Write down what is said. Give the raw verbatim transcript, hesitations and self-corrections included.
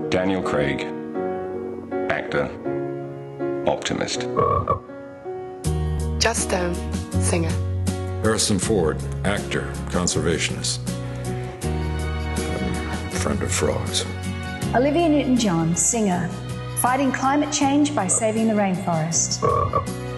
Daniel Craig, actor, optimist. Just Stone, singer. Harrison Ford, actor, conservationist. Um, friend of frogs. Olivia Newton-John, singer, fighting climate change by saving the rainforest.